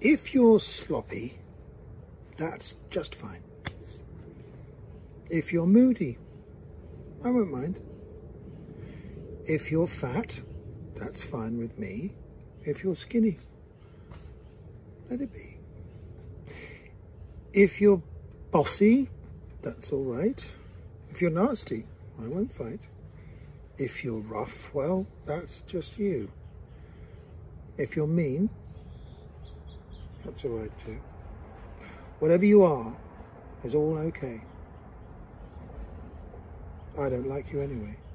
If you're sloppy, that's just fine. If you're moody, I won't mind. If you're fat, that's fine with me. If you're skinny, let it be. If you're bossy, that's all right. If you're nasty, I won't fight. If you're rough, well, that's just you. If you're mean, that's all right too. Whatever you are is all okay. I don't like you anyway.